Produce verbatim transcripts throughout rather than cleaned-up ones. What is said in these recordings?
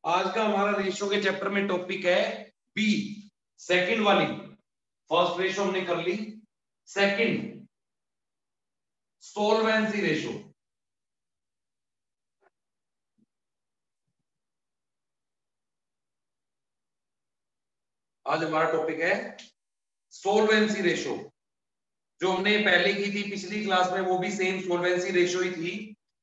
आज का हमारा रेशियो के चैप्टर में टॉपिक है बी, सेकंड वाली। फर्स्ट रेशियो हमने कर ली, सेकंड सोल्वेंसी रेशियो। आज हमारा टॉपिक है सोल्वेंसी रेशियो। जो हमने पहले की थी पिछली क्लास में वो भी सेम सोल्वेंसी रेशियो ही थी।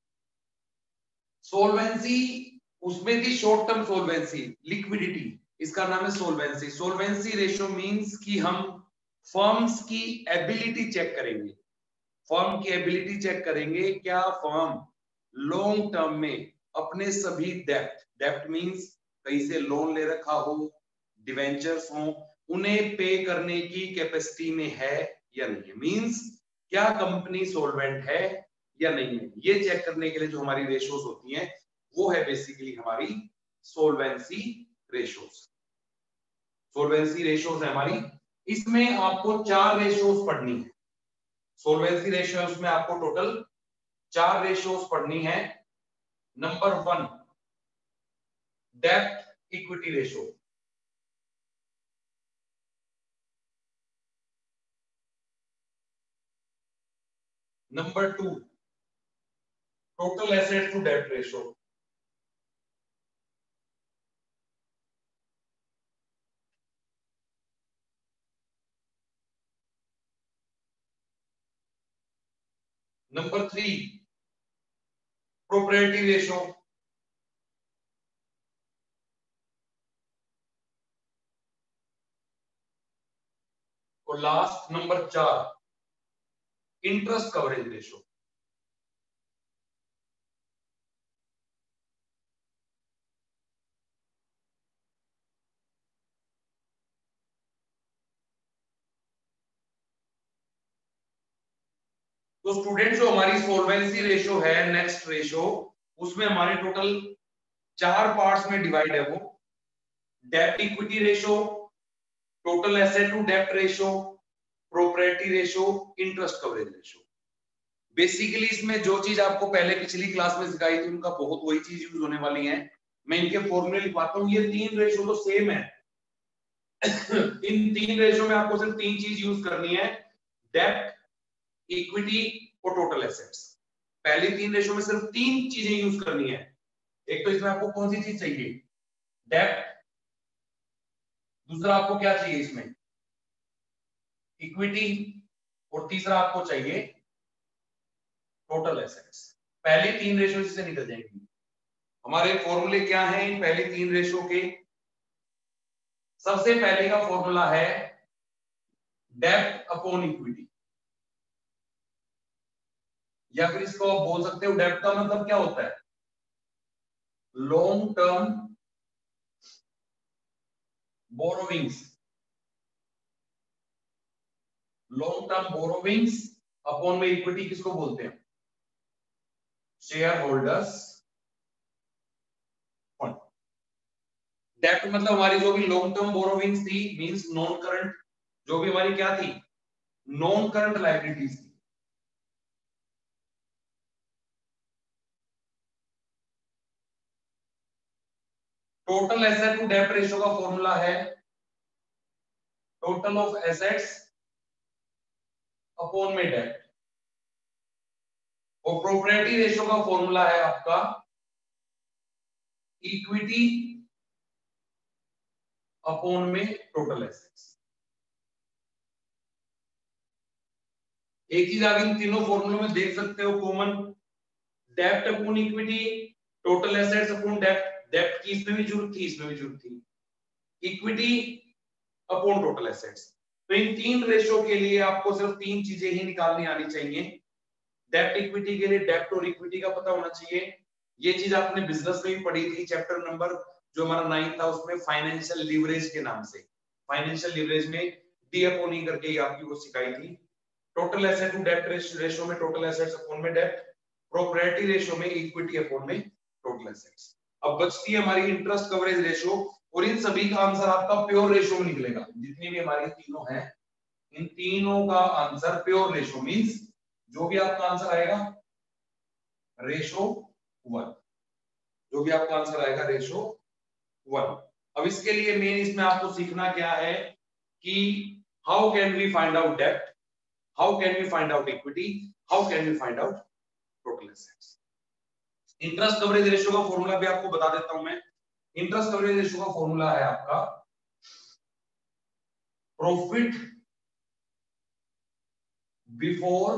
सोल्वेंसी उसमें थी शॉर्ट टर्म सोल्वेंसी, लिक्विडिटी, इसका नाम है सोल्वेंसी। सोल्वेंसी रेशियो मींस कि हम फर्म्स की एबिलिटी चेक करेंगे, फर्म की एबिलिटी चेक करेंगे क्या फर्म लॉन्ग टर्म में अपने सभी डेप्ट, डेप्ट मींस कहीं से लोन ले रखा हो, डिवेंचर्स हो, उन्हें पे करने की कैपेसिटी में है या नहीं है। मींस क्या कंपनी सोल्वेंट है या नहीं है, ये चेक करने के लिए जो हमारी रेशियोज होती हैं वो है बेसिकली हमारी सोल्वेंसी रेशियोज। सोल्वेंसी रेशियोज है हमारी। इसमें आपको चार रेशियोज पढ़नी है। सोल्वेंसी रेशियो उसमें आपको टोटल चार रेशियोज पढ़नी है। Number one dept equity ratio, number two total asset to डेप्ट ratio, number three propriety ratio, और लास्ट नंबर चार इंटरेस्ट कवरेज रेशियो। तो स्टूडेंट जो हमारी सोल्वेंसी रेशियो है नेक्स्ट रेशियो, उसमें हमारे टोटल चार पार्ट्स में डिवाइड है वो। डेप्ट equity ratio, total asset to डेप्ट ratio, propriety ratio, interest coverage ratio. Basically इसमें जो चीज आपको पहले पिछली क्लास में सिखाई थी उनका बहुत वही चीज यूज होने वाली है। मैं इनके फॉर्मूले लिखवाता हूँ। ये तीन रेशियो तो सेम है। इन तीन रेशियो में आपको सिर्फ तीन चीज यूज करनी है, डेप्ट, इक्विटी और टोटल एसेट्स। पहली तीन रेशियो में सिर्फ तीन चीजें यूज करनी है। एक तो इसमें आपको कौन सी चीज चाहिए, डेप्ट। दूसरा आपको क्या चाहिए इसमें, इक्विटी। और तीसरा आपको चाहिए टोटल एसेट्स। पहली तीन रेशियो से निकल जाएंगी। हमारे फॉर्मूले क्या हैं इन पहली तीन रेशियो के। सबसे पहले का फॉर्मूला है डेप्ट अपॉन इक्विटी, या फिर इसको आप बोल सकते हो डेप्ट का मतलब क्या होता है, long term borrowings, long term borrowings upon में इक्विटी किसको बोलते हैं, शेयर होल्डर्स फंड। डेप्ट मतलब हमारी जो भी लॉन्ग टर्म बोरोविंग्स थी, मींस नॉन करंट, जो भी हमारी क्या थी, नॉन करंट लायबिलिटीज थी। टोटल एसेट टू डेप्ट रेशियो का फॉर्मूला है टोटल ऑफ एसेट्स अपॉन में डेप्ट। और प्रोप्राइटी रेशियो का फॉर्मूला है आपका इक्विटी अपॉन में टोटल एसेट्स। एक चीज आप इन तीनों फॉर्मूलों में देख सकते हो कॉमन, डेप्ट upon equity, total assets upon डेप्ट। डेप्ट की इसमें भी जरूरत थी, इसमें भी जरूरत थी, इक्विटी अपॉन टोटल एसेट्स। तो इन तीन रेशियो के लिए आपको सिर्फ तीन चीजें ही निकालनी आनी चाहिए। डेप्ट इक्विटी के लिए डेप्ट और इक्विटी का पता होना चाहिए। ये चीज आपने बिजनेस में भी पढ़ी थी, चैप्टर नंबर जो हमारा नाइन था उसमें फाइनेंशियल लीवरेज के नाम से। फाइनेंशियल लीवरेज में डी अपॉन ई करके आपकी वो सिखाई थी। टोटल एसेट टू डेप्ट रेशियो में टोटल एसेट्स अपॉन में डेप्ट, प्रोप्राइटी रेशियो में इक्विटी अपॉन में टोटल एसेट्स। अब बचती है हमारी इंटरेस्ट कवरेज रेशियो, और इन सभी का आंसर आपका प्योर रेशियो में निकलेगा। जितनी भी हमारी तीनों हैं, इन तीनों का आंसर प्योर रेशियो मींस जो भी आपका आंसर आएगा रेशियो वन, जो भी आपका आंसर आएगा रेशियो वन। अब इसके लिए मेन इसमें आपको सीखना क्या है कि how can we find out डेब्ट, how can we find out equity, how can we find out total assets. Interest coverage ratio का फॉर्मूला भी आपको बता देता हूं मैं। इंटरेस्ट कवरेज रेशियो का फॉर्मूला है आपका profit before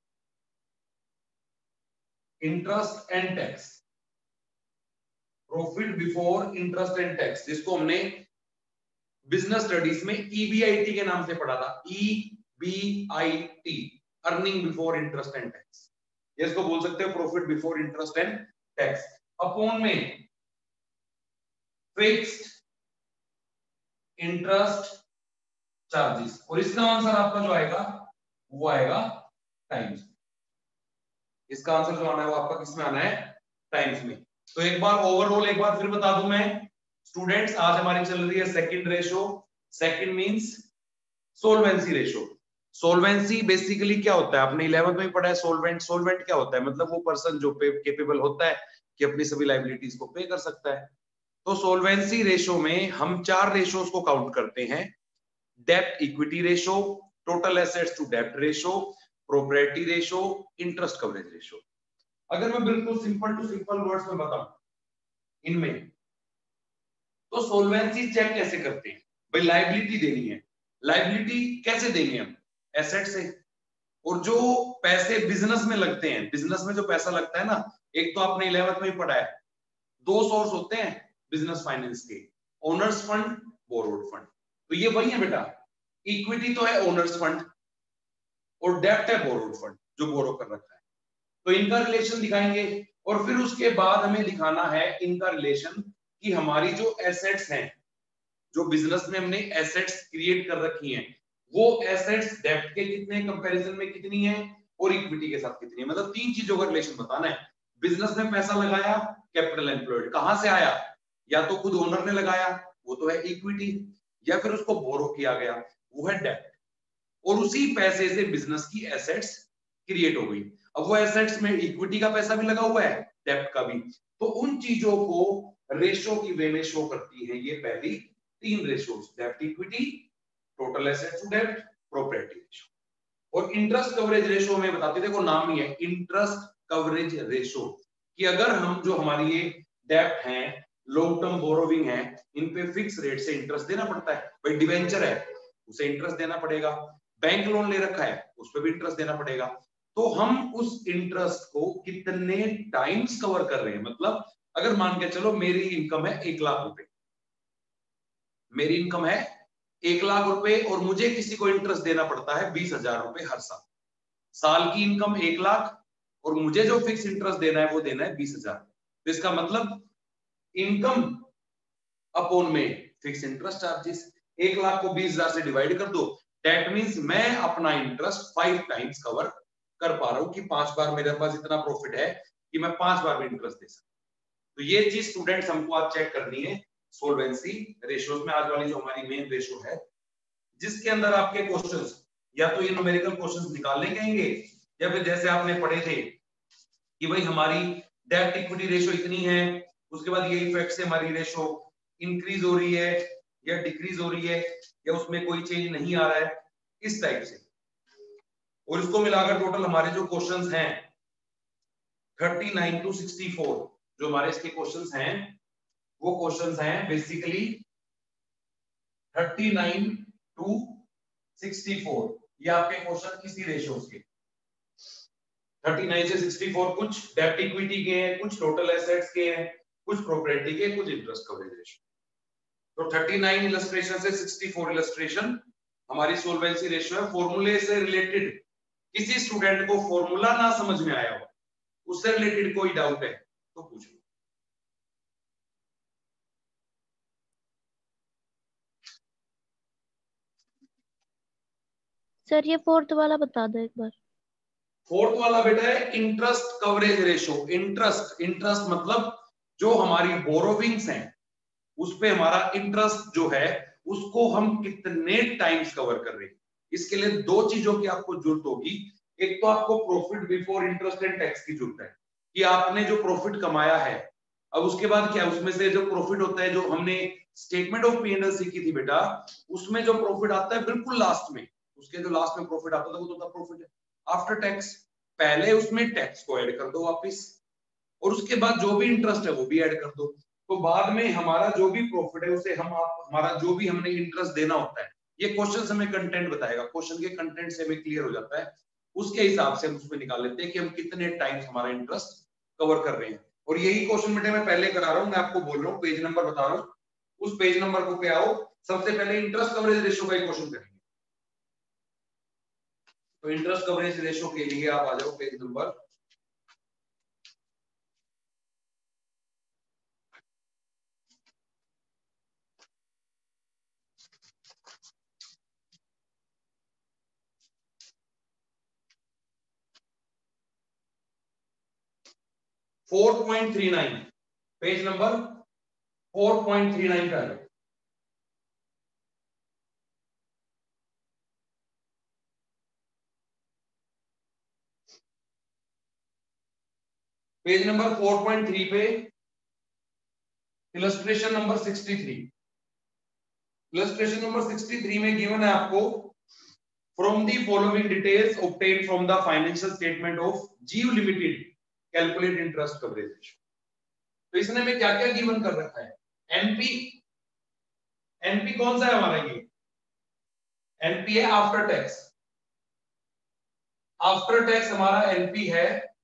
interest and tax, profit before interest and tax, जिसको हमने बिजनेस स्टडीज में ईबीआईटी के नाम से पढ़ा था। EBIT, earning before interest and tax, इसको बोल सकते हो profit before interest and tax, upon में फिक्स्ड इंटरेस्ट चार्जेस, और इसका आंसर आपका जो आएगा वो आएगा टाइम्स। इसका आंसर जो आना है वो आपका किसमें आना है, टाइम्स में। तो एक बार ओवरऑल एक बार फिर बता दूं मैं स्टूडेंट्स, आज हमारी चल रही है second ratio. Second means solvency ratio. Solvency basically क्या होता है, आपने इलेवेंथ में पढ़ा है सोल्वेंट। सोल्वेंट क्या होता है, मतलब वो पर्सन जो केपेबल होता है कि अपनी सभी लायबिलिटीज को पे कर सकता है। तो सोल्वेंसी रेशो में हम चार रेशोज को काउंट करते हैं, डेब्ट equity ratio, total assets to डेब्ट ratio, propriety ratio, interest coverage ratio. अगर मैं बिल्कुल सिंपल टू सिंपल वर्ड्स में बताऊं इनमें, तो सोल्वेंसी चेक कैसे करते हैं भाई, लायबिलिटी देनी है, लायबिलिटी कैसे देंगे हम, एसेट से। और जो पैसे बिजनेस में लगते हैं, बिजनेस में जो पैसा लगता है ना, एक तो आपने इलेवेंथ में ही पढ़ा है, दो सोर्स होते हैं बिजनेस फाइनेंस के, ओनर्स फंड, बोरोड फंड। तो ये वही है बेटा, इक्विटी तो है ओनर्स फंड और डेब्ट है बोरोड फंड जो बोरो कर रखा है। तो इनका रिलेशन दिखाएंगे और फिर उसके बाद हमें दिखाना है इनका रिलेशन कि हमारी जो एसेट्स हैं, जो बिजनेस में हमने एसेट्स क्रिएट कर रखी हैं, वो एसेट्स डेब्ट के कितने कंपैरिजन में कितनी है और इक्विटी के साथ कितनी है। मतलब तीन चीजों का रिलेशन बताना है। बिजनेस में पैसा लगाया, कैपिटल एम्प्लॉयड, कहां से आया, या तो खुद ओनर ने लगाया वो तो है इक्विटी, या फिर उसको बोरो किया गया वो है डेब्ट, और उसी पैसे से बिजनेस की एसेट्स क्रिएट हो गई। अब वो एसेट्स में इक्विटी का पैसा भी लगा हुआ है, डेब्ट का भी, तो उन चीजों को रेशो की वे में शो करती है ये पहली तीन रेशोज, डेब्ट इक्विटी, टोटल एसेट्स टू डेब्ट, प्रोपर्टी रेशो। और इंटरेस्ट कवरेज रेशो में बताते, देखो नाम ही है इंटरेस्ट कवरेज रेशो, कि अगर हम जो हमारी ये डेब्ट है, लॉन्ग टर्म बोरोविंग है, इन पे फिक्स रेट से इंटरेस्ट देना पड़ता है। भाई डिवेंचर है उसे इंटरेस्ट देना पड़ेगा, बैंक लोन ले रखा है उस पर भी इंटरेस्ट देना पड़ेगा। तो हम उस इंटरेस्ट को कितने टाइम्स कवर कर रहे हैं, मतलब अगर मान के चलो मेरी इनकम है एक लाख रुपए, मेरी इनकम है एक लाख रुपए और मुझे किसी को इंटरेस्ट देना पड़ता है बीस हजार रुपए हर साल। साल की इनकम एक लाख और मुझे जो फिक्स इंटरेस्ट देना है वो देना है बीस हजार। तो इसका मतलब इनकम अपॉन में फिक्स इंटरेस्ट चार्जेस, एक लाख को बीस हजार से डिवाइड कर दो, दैट मींस मैं अपना इंटरेस्ट फाइव टाइम्स कवर कर पा रहा हूं, कि पांच बार मेरे पास इतना प्रॉफिट है कि मैं पांच बार में इंटरेस्ट दे सकता हूं। तो ये चीज स्टूडेंट्स हमको आज चेक करनी है सोल्वेंसी रेशियोज में, आज वाली जो हमारी मेन रेशियो है, जिसके अंदर आपके क्वेश्चंस या तो ये न्यूमेरिकल क्वेश्चंस निकालने कहेंगे, या फिर जैसे आपने पढ़े थे कि भाई हमारी डेब्ट इक्विटी रेशियो इतनी है, उसके बाद ये इफेक्ट से हमारी रेशियो इंक्रीज हो रही है या डिक्रीज हो रही है, या उसमें कोई चेंज नहीं आ रहा है, इस टाइप से। और इसको मिलाकर टोटल हमारे जो क्वेश्चंस हैं thirty nine to sixty four, जो हमारे इसके क्वेश्चंस हैं वो क्वेश्चंस हैं basically thirty nine to sixty four, ये आपके क्वेश्चन इसी रेशियोज के। थर्टी नाइन से सिक्सटी फोर कुछ डेब्ट इक्विटी के हैं, कुछ टोटल एसेट्स के हैं, कुछ प्रॉपर्टी के, कुछ इंटरेस्ट कवरेज रेशियो। तो थर्टी नाइन इलस्ट्रेशन से सिक्सटी फोर इलस्ट्रेशन हमारी सोल्वेंसी रेशियो है। फॉर्मूले से रिलेटेड किसी स्टूडेंट को फॉर्मूला ना समझ में आया हो, उससे रिलेटेड कोई डाउट है तो पूछ लो। सर ये फोर्थ वाला बता दो एक बार। फोर्थ वाला बेटा है interest coverage ratio. Interest, interest मतलब जो हमारी बोरोविंग्स हैं उस पे हमारा इंटरेस्ट जो है उसको हम कितने टाइम्स कवर कर रहे हैं। इसके लिए दो चीजों की आपको जरूरत होगी। एक तो आपको profit before interest and tax की जरूरत है, कि आपने जो प्रॉफिट कमाया है अब उसके बाद क्या, उसमें से जो प्रॉफिट होता है, जो हमने statement of P and L सीखी थी बेटा, उसमें जो प्रॉफिट आता है बिल्कुल लास्ट में, उसके जो लास्ट में प्रॉफिट आता था वो तो प्रॉफिट है आफ्टर टैक्स। पहले उसमें टैक्स को ऐड कर दो वापिस, और उसके बाद जो भी इंटरेस्ट है वो भी ऐड कर दो। तो बाद में हमारा जो भी प्रॉफिट है उसे हम आप हमारा जो भी हमने इंटरेस्ट देना होता है, ये क्वेश्चन से हमें कंटेंट बताएगा, क्वेश्चन के कंटेंट से हमें क्लियर हो जाता है, उसके हिसाब से हम उसमें निकाल लेते हैं कि हम कितने टाइम्स हमारा इंटरेस्ट कवर कर रहे हैं। और यही क्वेश्चन बेटे मैं पहले करा रहा हूँ, मैं आपको बोल रहा हूँ, पेज नंबर बता रहा हूँ, उस पेज नंबर को पे आओ, सबसे पहले इंटरेस्ट कवरेज रेशियो का क्वेश्चन करेंगे। तो इंटरेस्ट कवरेज रेशियो के लिए आप आ जाओ page number four point three nine, page number four point three nine का है। Page number four point three पे illustration number sixty three, illustration number sixty three में गिवन है आपको from the following details obtained from the financial statement of Jeev limited calculate interest coverage ratio. तो इसने में क्या क्या गिवन कर रखा है, एनपी, एनपी कौन सा है हमारा, ये एनपी है आफ्टर टैक्स, आफ्टर टैक्स हमारा एनपी है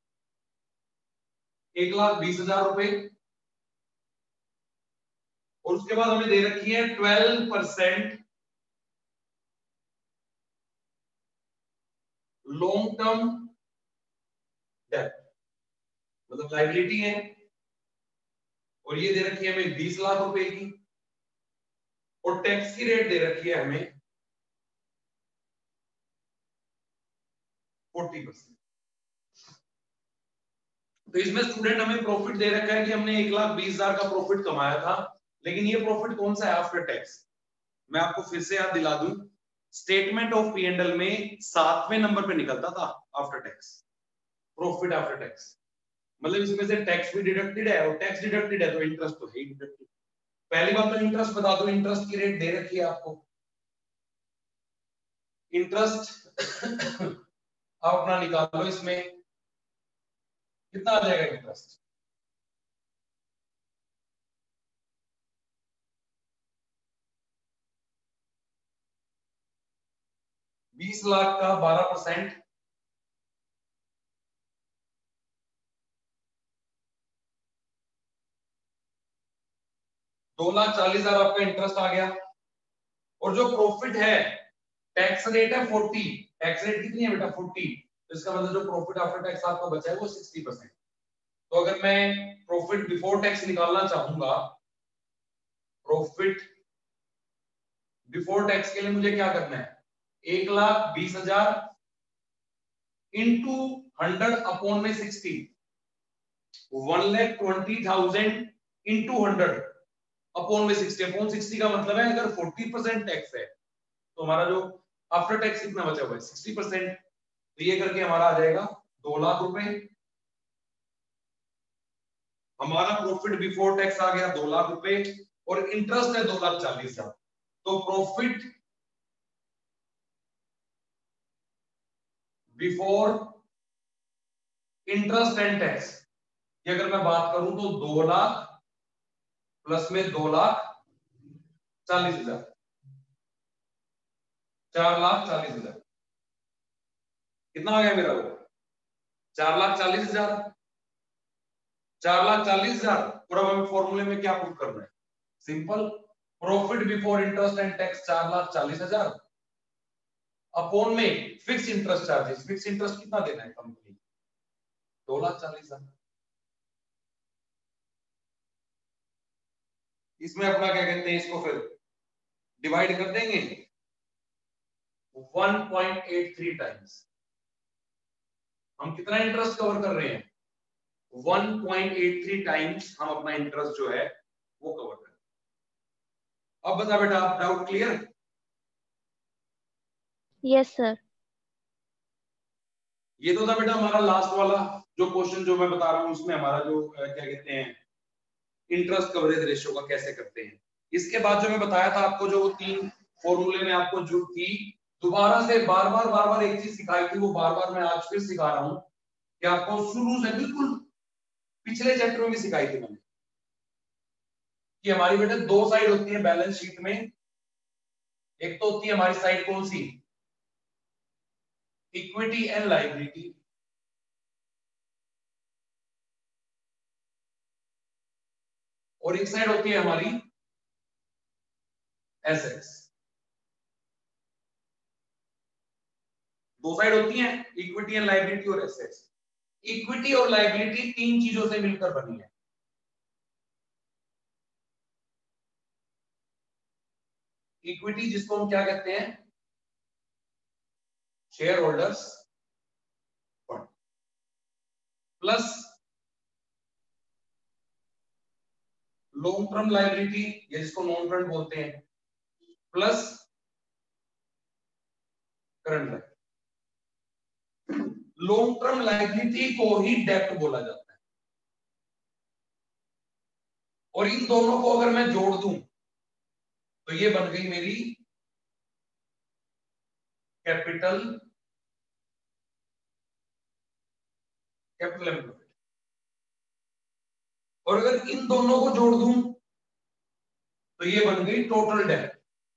एक लाख बीस हजार रुपए, और उसके बाद हमें दे रखी है twelve percent long term debt, मतलब लाइबिलिटी है, और ये दे रखी है हमें बीस लाख रुपए की, और टैक्स की रेट दे रखी है हमें फोर्टी परसेंट। तो इसमें स्टूडेंट हमें प्रॉफिट दे रखा है कि हमने एक लाख बीस हजार का प्रॉफिट कमाया था, लेकिन ये प्रॉफिट कौन सा है, आफ्टर टैक्स। मैं आपको फिर से याद दिला दूं, statement of P and L में सातवें नंबर पे निकलता था after tax, profit after tax, मतलब इसमें से टैक्स भी डिडक्टेड है, और टैक्स डिडक्टेड है तो इंटरेस्ट तो है ही डिडक्टेड। पहली बात तो इंटरेस्ट बता दो, इंटरेस्ट की रेट दे रखी है आपको, इंटरेस्ट आप अपना निकाल लो, इसमें कितना आ जाएगा इंटरेस्ट, बीस लाख का बारह परसेंट, दो लाख चालीस हजार आपका इंटरेस्ट आ गया, और जो प्रॉफिट है टैक्स रेट है फोर्टी, टैक्स रेट कितनी है बेटा फोर्टी, तो इसका मतलब जो प्रॉफिट आफ्टर टैक्स आपको बचा है वो सिक्सटी परसेंट। तो अगर मैं प्रॉफिट बिफोर टैक्स निकालना चाहूंगा, प्रॉफिट बिफोर टैक्स के लिए मुझे क्या करना है, एक लाख बीस हजार इंटू हंड्रेड अपॉन में sixty, one lakh twenty thousand into hundred upon में सिक्सटी, अपॉन सिक्सटी का मतलब है अगर फोर्टी परसेंट टैक्स है तो हमारा जो आफ्टर टैक्स कितना बचा हुआ है सिक्सटी परसेंट, तो ये करके हमारा आ जाएगा दो लाख रुपए, हमारा प्रॉफिट बिफोर टैक्स आ गया दो लाख रुपए, और इंटरेस्ट है दो लाख चालीस हजार। तो profit before interest and tax की अगर मैं बात करूं तो दो लाख प्लस में दो लाख चालीस हजार, चार लाख चालीस हजार, कितना आ गया मेरा वो, चार लाख चालीस हजार, चार लाख चालीस हजार। और अब हमें फॉर्मूले में क्या पुट करना है, simple, profit before interest and tax चार लाख चालीस हजार अपॉन में fix interest charges, fix interest कितना देना है कंपनी, दो लाख चालीस हजार। इसमें अपना क्या कहते हैं, इसको फिर डिवाइड कर देंगे one point eight three times, हम कितना इंटरेस्ट कवर कर रहे हैं, one point eight three times हम अपना इंटरेस्ट जो है वो कवर कर रहे हैं। अब बता बेटा, आप डाउट क्लियर, यस सर। ये तो था बेटा हमारा लास्ट वाला जो क्वेश्चन जो मैं बता रहा हूं, उसमें हमारा जो क्या कहते हैं इंटरेस्ट कवरेज रेशियो का कैसे करते हैं। इसके बाद जो मैं बताया था आपको, जो तीन फॉर्मूले में आपको जरूरत थी, दोबारा से बार बार बार बार एक चीज सिखाई थी, वो बार बार मैं आज फिर सिखा रहा हूं कि आपको शुरू से, बिल्कुल पिछले चैप्टर में भी सिखाई थी मैंने, कि हमारी बेटे दो साइड होती है बैलेंस शीट में। एक तो होती है हमारी साइड कौन सी, इक्विटी एंड लायबिलिटी, और एक साइड होती है हमारी एसेट्स। दो साइड होती हैं, इक्विटी एंड लायबिलिटी और एसेट्स। इक्विटी और लायबिलिटी तीन चीजों से मिलकर बनी है। इक्विटी जिसको हम क्या कहते हैं, shareholders fund, plus long term liability, या जिसको नॉन करंट बोलते हैं, plus current liability. Long term liability को ही डेब्ट बोला जाता है, और इन दोनों को अगर मैं जोड़ दूं तो ये बन गई मेरी कैपिटल कैपिटल एम्प्लॉयड। और अगर इन दोनों को जोड़ दूं तो ये बन गई टोटल डेब्ट।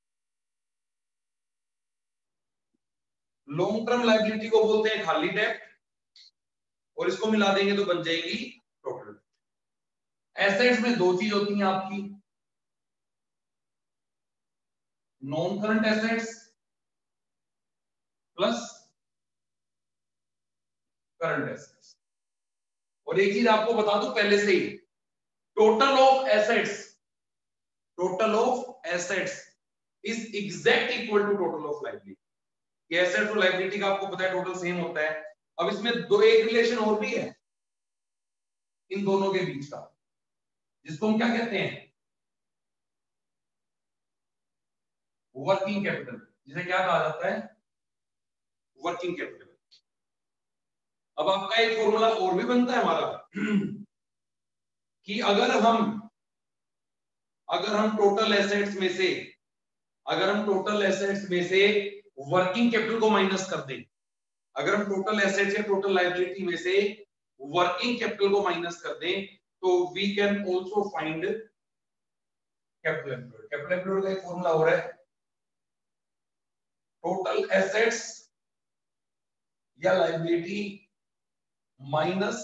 लॉन्ग टर्म लायबिलिटी को बोलते हैं खाली डेब्ट, और इसको मिला देंगे तो बन जाएगी टोटल। एसेट्स में दो चीज होती हैं आपकी, non current assets plus current assets. और एक चीज आपको बता दूं पहले से ही, total of assets total of assets is exact equal to total of liability. ये एसेट और लायबिलिटी का आपको पता है टोटल सेम होता है। अब इसमें दो एक रिलेशन और भी है इन दोनों के बीच का, जिसको हम क्या कहते हैं, वर्किंग कैपिटल, जिसे क्या कहा जाता है, वर्किंग कैपिटल। अब आपका एक फॉर्मूला और भी बनता है हमारा कि अगर हम अगर हम टोटल एसेट्स में से अगर हम टोटल एसेट्स में से वर्किंग कैपिटल को माइनस कर दें, अगर हम टोटल एसेट्स या टोटल लायबिलिटी में से वर्किंग कैपिटल को माइनस कर दें, तो we can also find capital employed. Capital employed का एक फॉर्मूला हो रहा है, टोटल एसेट्स या लायबिलिटी माइनस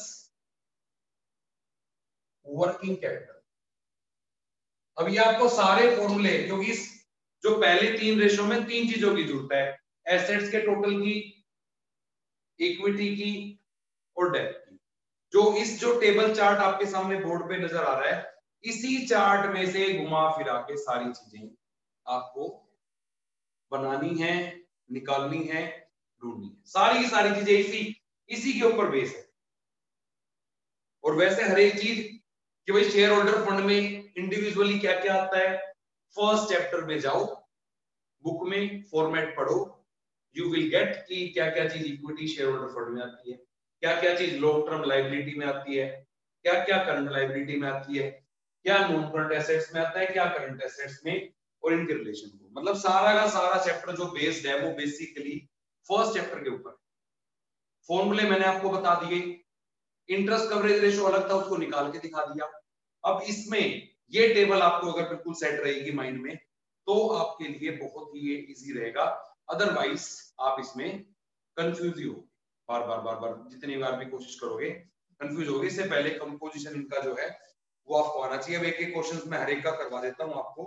वर्किंग कैपिटल। अब ये आपको सारे फॉर्मूले, क्योंकि इस जो पहले तीन रेशो में तीन चीजों की जरूरत है, एसेट्स के टोटल की, इक्विटी की और डेब्ट की। जो इस जो टेबल चार्ट आपके सामने बोर्ड पे नजर आ रहा है, इसी चार्ट में से घुमा फिरा के सारी चीजें आपको बनानी है, निकालनी है, ढूंढनी है। सारी की सारी चीजें इसी इसी के ऊपर बेस है। और वैसे हर एक चीज कि भाई शेयर होल्डर फंड में इंडिविजुअली क्या क्या आता है, फर्स्ट चैप्टर में जाओ, बुक में फॉर्मेट पढ़ो, यू विल गेट कि क्या क्या चीज इक्विटी शेयर होल्डर फंड में आती है, क्या क्या चीज लॉन्ग टर्म लायबिलिटी में आती है, क्या क्या करंट लायबिलिटी में आती है, क्या नॉन करंट एसेट्स में आता है, क्या करंट एसेट्स में, और इनके रिलेशन को। मतलब सारा का सारा चैप्टर जो बेस्ड है वो बेसिकली फर्स्ट चैप्टर के ऊपर। फॉर्मूले मैंने आपको बता दिए, इंटरेस्ट कवरेज रेशियो अलग था, उसको निकाल के दिखा दिया। अब इसमें ये टेबल आपको अगर बिल्कुल सेट रहेगी माइंड में, तो आपके लिए बहुत ही ये इजी रहेगा। अदरवाइज आप इसमें कंफ्यूज ही हो, बार बार बार बार जितनी बार भी कोशिश करोगे कंफ्यूज होगे। इससे पहले कंपोजिशन इनका जो है वो आपको आना चाहिए। अब एक एक क्वेश्चन में हर एक का करवा देता हूं आपको।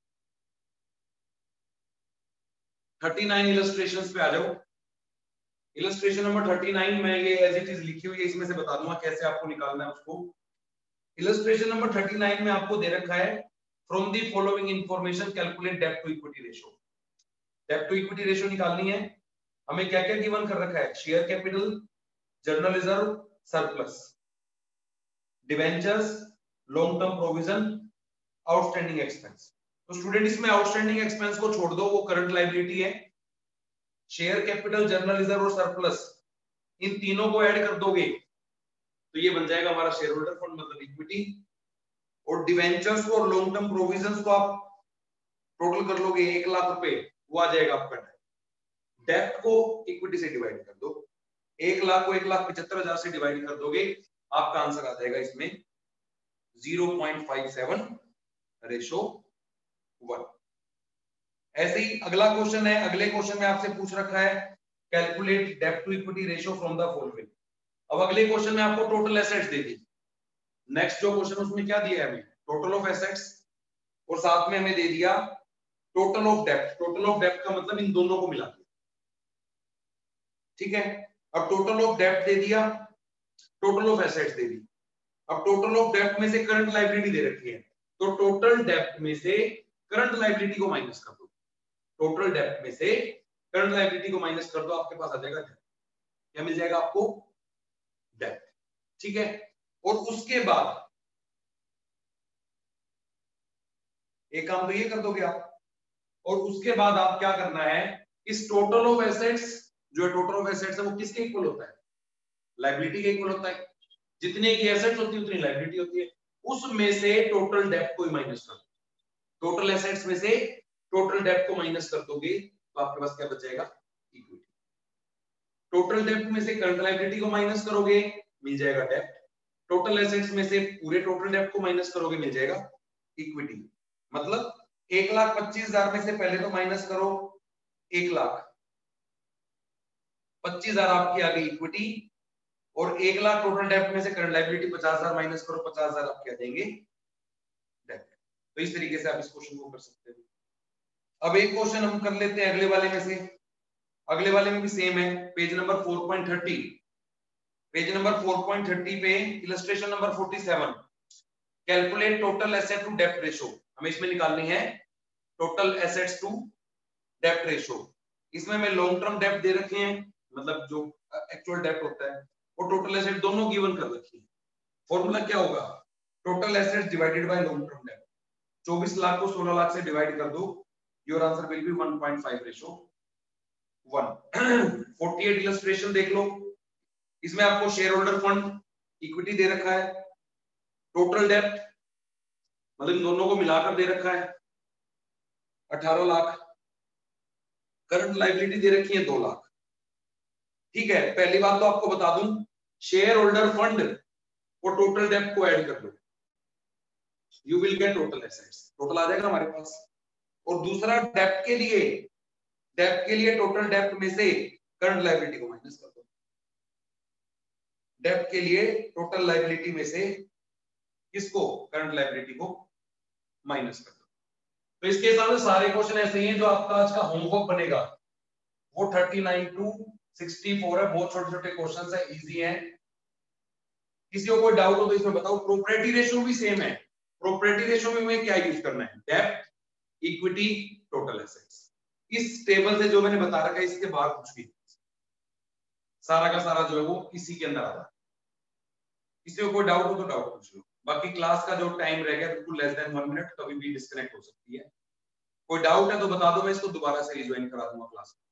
उनतालीस इलस्ट्रेशंस पे आ जाओ। इलस्ट्रेशन नंबर उनतालीस में ये एज इट इज लिखी हुई है, इसमें से बता दूंगा कैसे आपको निकालना है उसको। इलस्ट्रेशन नंबर उनतालीस में आपको दे रखा है, from the following information calculate डेब्ट टू इक्विटी रेशियो। डेब्ट टू इक्विटी रेशियो निकालनी है। हमें क्या क्या गिवन कर रखा है, share capital, general reserve, surplus, debentures, long term provision, outstanding expense. तो स्टूडेंट इसमें आउटस्टैंडिंग एक्सपेंस को छोड़ दो, वो करंट लायबिलिटी है। शेयर कैपिटल, जनरल रिजर्व और सरप्लस, इन तीनों को ऐड कर दोगे तो ये बन जाएगा हमारा शेयर होल्डर फंड, मतलब इक्विटी। और डिवेंचर्स को और लॉन्ग टर्म प्रोविजंस को आप टोटल कर लोगे एक लाख रुपए, वो आ जाएगा आपका डेप्ट। डेप्ट को इक्विटी से डिवाइड कर दो, एक लाख को एक लाख पचहत्तर हजार से डिवाइड कर दोगे, आपका आंसर आ जाएगा इसमें zero point five seven ratio one. ऐसे ही अगला क्वेश्चन है, अगले क्वेश्चन में आपसे पूछ रखा है कैलकुलेट डेब्ट to equity ratio from the following. अब अगले क्वेश्चन में आपको टोटल एसेट्स दे दी, नेक्स्ट जो क्वेश्चन उसमें क्या दिया है हमें, टोटल ऑफ एसेट्स, और साथ में हमें दे दिया टोटल ऑफ डेब्ट। टोटल ऑफ डेब्ट का मतलब इन दोनों को मिला दिया, ठीक है। अब टोटल ऑफ डेब्ट दे दिया, टोटल ऑफ एसेट्स दे दी। अब टोटल ऑफ डेब्ट में से करंट लायबिलिटी दे रखी है, तो टोटल डेब्ट में से करंट लायबिलिटी को माइनस कर दो, टोटल डेब्ट में से करंट लायबिलिटी को माइनस कर दो, आपके पास आ जाएगा डेब्ट। क्या मिल जाएगा आपको, डेब्ट, ठीक है। और उसके बाद एक काम तो ये कर दोगे आप, और उसके बाद आप क्या करना है, इस टोटल ऑफ एसेट्स, जो टोटल ऑफ एसेट्स है वो किसके इक्वल होता है, लायबिलिटी के इक्वल होता है। जितने की एसेट्स होती है उतनी लायबिलिटी होती है, उसमें से टोटल डेब्ट को माइनस कर दो, टोटल एसेट्स में से टोटल डेब्ट को माइनस कर दोगे तो आपके पास क्या बचेगा, इक्विटी। टोटल डेब्ट में से करंट लायबिलिटी को माइनस करोगे, मिल जाएगा डेब्ट। टोटल एसेट्स में से पूरे टोटल डेब्ट को माइनस करोगे, मिल जाएगा इक्विटी। मतलब एक लाख पच्चीस हजार में से पहले तो माइनस करो एक लाख, पच्चीस हजार आपकी आ गई इक्विटी, और एक लाख टोटल डेब्ट में से करंट लायबिलिटी पचास हजार माइनस करो, पचास हजार आपके आ जाएंगे डेब्ट। तो इस तरीके से आप इस क्वेश्चन को कर सकते हो। अब एक क्वेश्चन हम कर लेते हैं अगले वाले में से, अगले वाले में भी सेम है, page number four point thirty, page number four point thirty पे illustration number forty seven, calculate total asset to डेब्ट रेशो। हमें इसमें निकालनी है टोटल एसेट्स टू डेब्ट रेशो। इसमें हमें लॉन्ग टर्म डेब्ट दे रखे हैं, मतलब जो एक्चुअल डेब्ट होता है, और टोटल एसेट दोनों गिवन कर रखी है। फॉर्मूला क्या होगा, total assets divided by long term डेब्ट। चौबीस लाख को सोलह लाख से डिवाइड कर दो, your answer will be one point five ratio one. अड़तालीस इलस्ट्रेशन देख लो, इसमें आपको शेयर होल्डर फंड इक्विटी दे रखा है, टोटल डेब्ट मतलब इन दोनों को मिलाकर दे रखा है अठारह लाख, करंट लायबिलिटी दे रखी है दो लाख, ठीक है। पहली बात तो आपको बता दूं, शेयर होल्डर फंड और टोटल डेब्ट को ऐड कर लो, you will get total assets, total आ जाएगा हमारे पास। और दूसरा डेब्ट के लिए, डेब्ट के लिए टोटल डेब्ट में से करंट लायबिलिटी को माइनस कर दो, डेब्ट के लिए टोटल लायबिलिटी में से किसको, करंट लायबिलिटी को माइनस कर दो। तो इसके हिसाब से सारे क्वेश्चन ऐसे ही हैं, जो आपका आज का होमवर्क बनेगा वो thirty nine to sixty four है, बहुत छोटे छोटे क्वेश्चन है, इजी है। किसी को कोई डाउट हो तो इसमें बताओ। प्रोपर्टी रेशियो भी सेम है, प्रोपर्टी रेशियो में हमें क्या यूज करना है, डेब्ट, इक्विटी, टोटल एसेट्स। इस टेबल से जो मैंने बता रखा है इसके बाहर कुछ भी, सारा का सारा जो है वो इसी के अंदर आ रहा है। किसी को कोई डाउट हो तो डाउट पूछ लो। बाकी क्लास का जो टाइम रह गया बिल्कुल लेस देन वन मिनट, कभी भी डिस्कनेक्ट हो सकती है। कोई डाउट है तो बता दो, मैं इसको दोबारा से रिज्वाइन करा दूंगा क्लास।